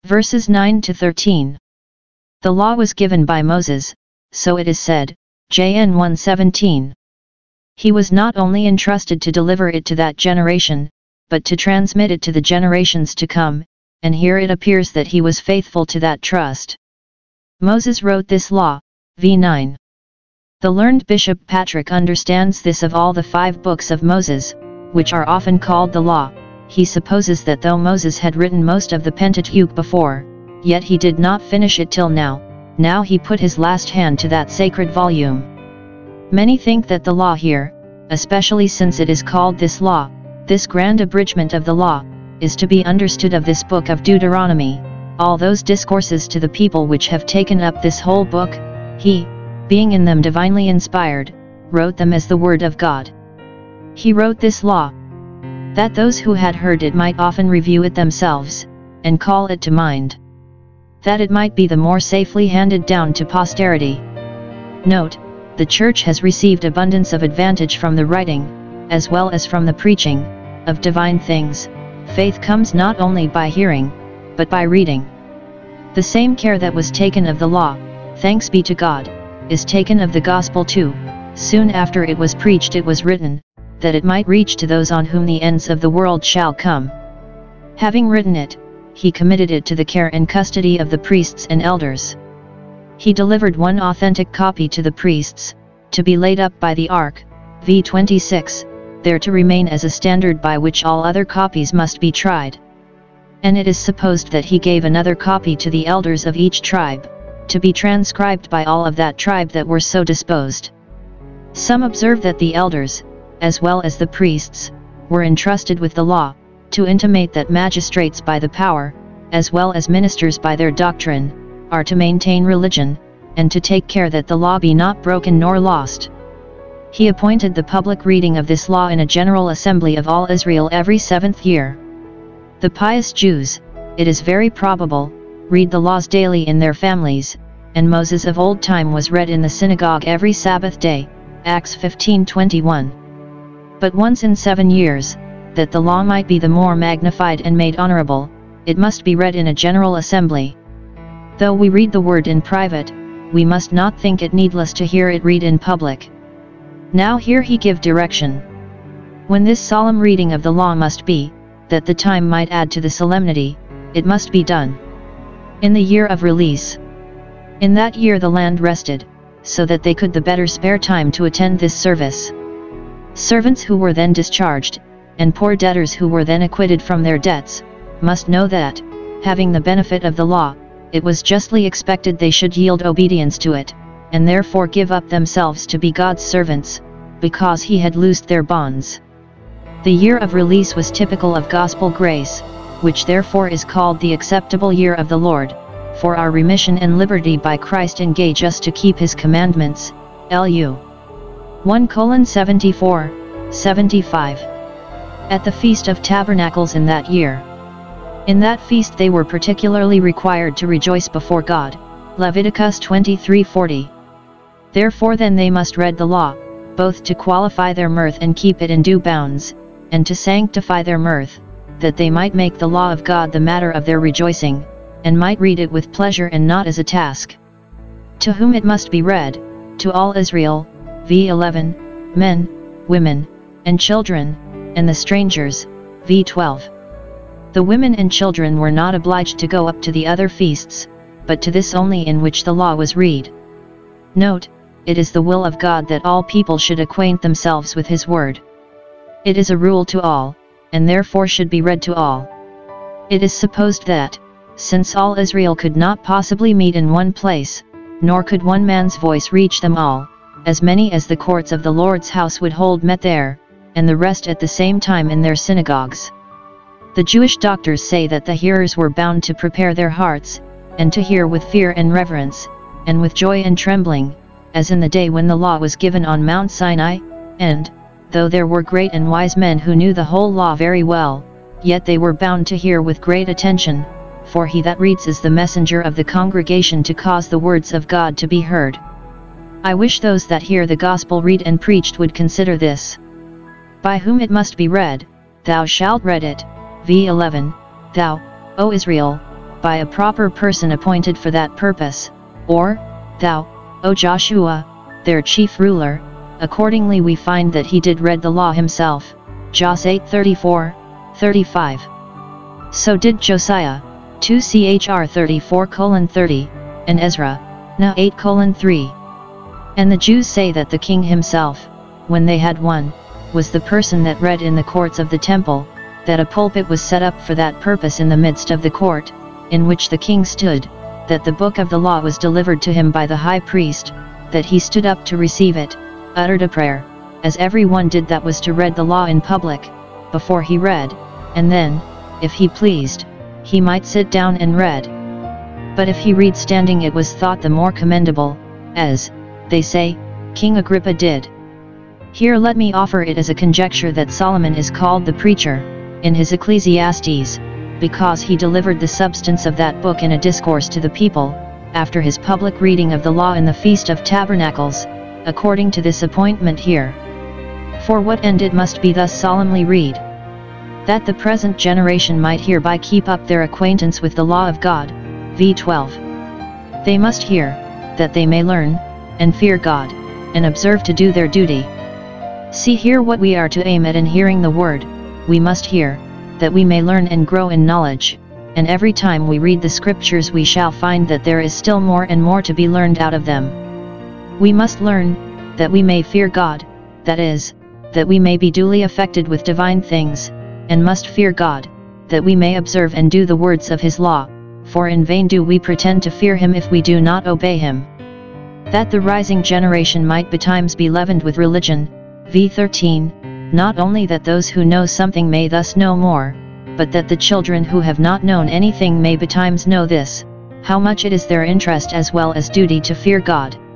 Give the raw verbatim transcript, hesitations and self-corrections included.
Verses nine to thirteen. The law was given by Moses, so it is said, J N one seventeen. He was not only entrusted to deliver it to that generation, but to transmit it to the generations to come, and here it appears that he was faithful to that trust. Moses wrote this law, verse nine. The learned Bishop Patrick understands this of all the five books of Moses, which are often called the law. He supposes that though Moses had written most of the Pentateuch before, yet he did not finish it till now, now he put his last hand to that sacred volume. Many think that the law here, especially since it is called this law, this grand abridgment of the law, is to be understood of this book of Deuteronomy, all those discourses to the people which have taken up this whole book. He, being in them divinely inspired, wrote them as the word of God. He wrote this law, that those who had heard it might often review it themselves, and call it to mind, that it might be the more safely handed down to posterity. Note, the Church has received abundance of advantage from the writing, as well as from the preaching, of divine things. Faith comes not only by hearing, but by reading. The same care that was taken of the law, thanks be to God, is taken of the gospel too. Soon after it was preached it was written, that it might reach to those on whom the ends of the world shall come. Having written it, he committed it to the care and custody of the priests and elders. He delivered one authentic copy to the priests, to be laid up by the ark, verse twenty-six, there to remain as a standard by which all other copies must be tried. And it is supposed that he gave another copy to the elders of each tribe, to be transcribed by all of that tribe that were so disposed. Some observe that the elders, as well as the priests, were entrusted with the law, to intimate that magistrates by the power, as well as ministers by their doctrine, are to maintain religion, and to take care that the law be not broken nor lost. He appointed the public reading of this law in a general assembly of all Israel every seventh year. The pious Jews, it is very probable, read the laws daily in their families, and Moses of old time was read in the synagogue every Sabbath day, Acts fifteen twenty-one. But once in seven years, that the law might be the more magnified and made honorable, it must be read in a general assembly. Though we read the word in private, we must not think it needless to hear it read in public. Now here he give direction. When this solemn reading of the law must be, that the time might add to the solemnity, it must be done in the year of release. In that year the land rested, so that they could the better spare time to attend this service. Servants who were then discharged, and poor debtors who were then acquitted from their debts, must know that, having the benefit of the law, it was justly expected they should yield obedience to it, and therefore give up themselves to be God's servants, because he had loosed their bonds. The year of release was typical of gospel grace, which therefore is called the acceptable year of the Lord, for our remission and liberty by Christ engage us to keep his commandments. Luke one seventy-four, seventy-five. At the Feast of Tabernacles in that year. In that feast they were particularly required to rejoice before God, Leviticus twenty-three forty. Therefore then they must read the law, both to qualify their mirth and keep it in due bounds, and to sanctify their mirth, that they might make the law of God the matter of their rejoicing, and might read it with pleasure and not as a task. To whom it must be read, to all Israel, verse eleven, men, women, and children, and the strangers, verse twelve. The women and children were not obliged to go up to the other feasts, but to this only in which the law was read. Note, it is the will of God that all people should acquaint themselves with his word. It is a rule to all, and therefore should be read to all. It is supposed that, since all Israel could not possibly meet in one place, nor could one man's voice reach them all, as many as the courts of the Lord's house would hold met there, and the rest at the same time in their synagogues. The Jewish doctors say that the hearers were bound to prepare their hearts, and to hear with fear and reverence, and with joy and trembling, as in the day when the law was given on Mount Sinai, and, though there were great and wise men who knew the whole law very well, yet they were bound to hear with great attention, for he that reads is the messenger of the congregation to cause the words of God to be heard. I wish those that hear the gospel read and preached would consider this. By whom it must be read, thou shalt read it, verse eleven, thou, O Israel, by a proper person appointed for that purpose, or, thou, O Joshua, their chief ruler. Accordingly we find that he did read the law himself, Jos eight thirty-four, thirty-five. So did Josiah, two Chr thirty-four colon thirty, and Ezra, Nah eight colon three. And the Jews say that the king himself, when they had one, was the person that read in the courts of the temple, that a pulpit was set up for that purpose in the midst of the court, in which the king stood, that the book of the law was delivered to him by the high priest, that he stood up to receive it, uttered a prayer, as every one did that was to read the law in public, before he read, and then, if he pleased, he might sit down and read. But if he read standing it was thought the more commendable, as, they say, King Agrippa did. Here let me offer it as a conjecture that Solomon is called the preacher, in his Ecclesiastes, because he delivered the substance of that book in a discourse to the people, after his public reading of the law in the Feast of Tabernacles, according to this appointment here. For what end it must be thus solemnly read? That the present generation might hereby keep up their acquaintance with the law of God, verse twelve. They must hear, that they may learn, and fear God, and observe to do their duty. See here what we are to aim at in hearing the word. We must hear, that we may learn and grow in knowledge, and every time we read the scriptures we shall find that there is still more and more to be learned out of them. We must learn, that we may fear God, that is, that we may be duly affected with divine things, and must fear God, that we may observe and do the words of his law, for in vain do we pretend to fear him if we do not obey him. That the rising generation might betimes be leavened with religion, verse thirteen, not only that those who know something may thus know more, but that the children who have not known anything may betimes know this, how much it is their interest as well as duty to fear God.